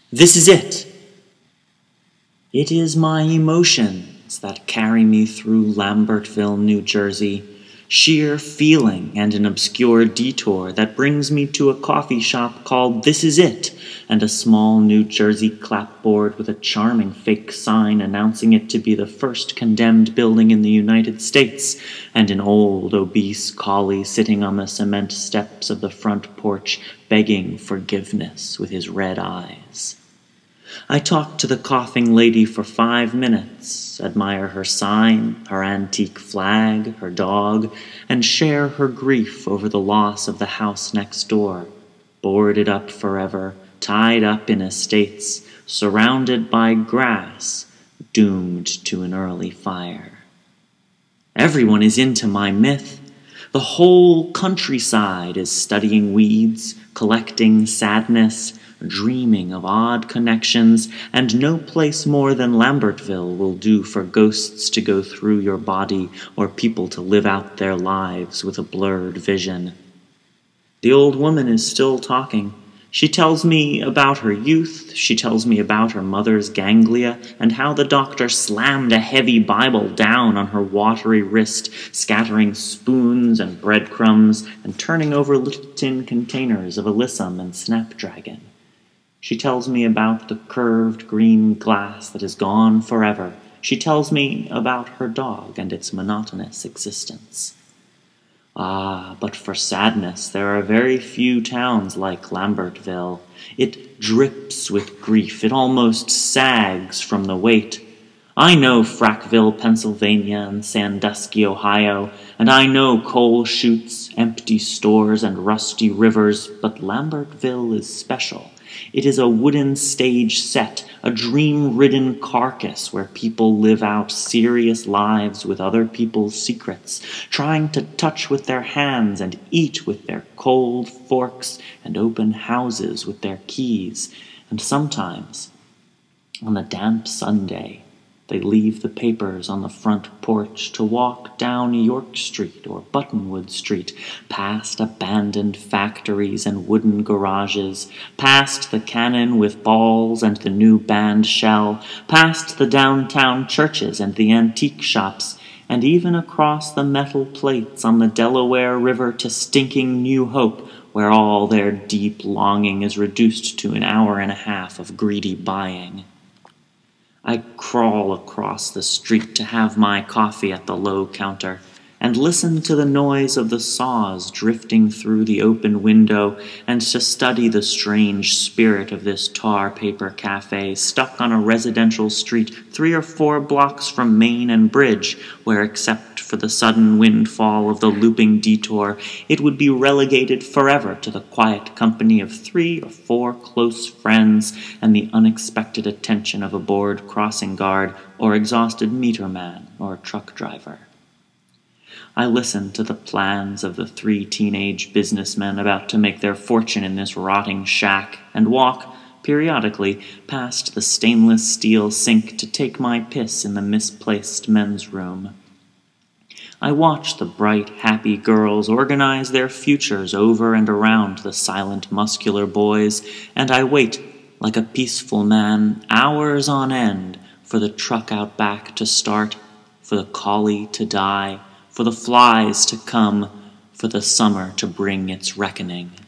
This is it. It is my emotions that carry me through Lambertville, New Jersey, sheer feeling and an obscure detour that brings me to a coffee shop called This Is It, and a small New Jersey clapboard with a charming fake sign announcing it to be the first condemned building in the United States, and an old, obese collie sitting on the cement steps of the front porch begging forgiveness with his red eyes. I talk to the coughing lady for 5 minutes, admire her sign, her antique flag, her dog, and share her grief over the loss of the house next door, boarded up forever, tied up in estates, surrounded by grass, doomed to an early fire. Everyone is into my myth. The whole countryside is studying weeds, collecting sadness, dreaming of odd connections, and no place more than Lambertville will do for ghosts to go through your body or people to live out their lives with a blurred vision. The old woman is still talking. She tells me about her youth, she tells me about her mother's ganglia, and how the doctor slammed a heavy Bible down on her watery wrist, scattering spoons and breadcrumbs, and turning over little tin containers of alyssum and snapdragon. She tells me about the curved green glass that is gone forever. She tells me about her dog and its monotonous existence. Ah, but for sadness, there are very few towns like Lambertville. It drips with grief. It almost sags from the weight. I know Frackville, Pennsylvania, and Sandusky, Ohio, and I know coal chutes, empty stores, and rusty rivers, but Lambertville is special. It is a wooden stage set, a dream-ridden carcass where people live out serious lives with other people's secrets, trying to touch with their hands and eat with their cold forks and open houses with their keys. And sometimes, on a damp Sunday, they leave the papers on the front porch to walk down York Street or Buttonwood Street, past abandoned factories and wooden garages, past the cannon with balls and the new band shell, past the downtown churches and the antique shops, and even across the metal plates on the Delaware River to stinking New Hope, where all their deep longing is reduced to an hour and a half of greedy buying. I crawl across the street to have my coffee at the low counter, and listen to the noise of the saws drifting through the open window, and to study the strange spirit of this tar paper cafe stuck on a residential street 3 or 4 blocks from Main and Bridge, where except for the sudden windfall of the looping detour, it would be relegated forever to the quiet company of 3 or 4 close friends and the unexpected attention of a bored crossing guard or exhausted meter man or truck driver. I listen to the plans of the 3 teenage businessmen about to make their fortune in this rotting shack, and walk, periodically, past the stainless steel sink to take my piss in the misplaced men's room. I watch the bright, happy girls organize their futures over and around the silent, muscular boys, and I wait, like a peaceful man, hours on end, for the truck out back to start, for the collie to die, for the flies to come, for the summer to bring its reckoning.